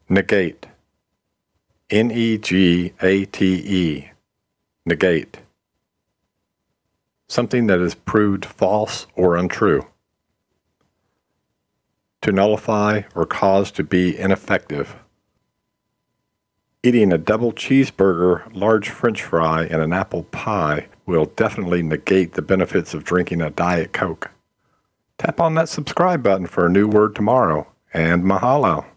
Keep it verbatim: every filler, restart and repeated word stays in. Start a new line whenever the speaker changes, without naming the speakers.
Negate. N E G A T E. Negate. Something that is proved false or untrue. To nullify or cause to be ineffective. Eating a double cheeseburger, large French fry, and an apple pie will definitely negate the benefits of drinking a Diet Coke. Tap on that subscribe button for a new word tomorrow, and mahalo.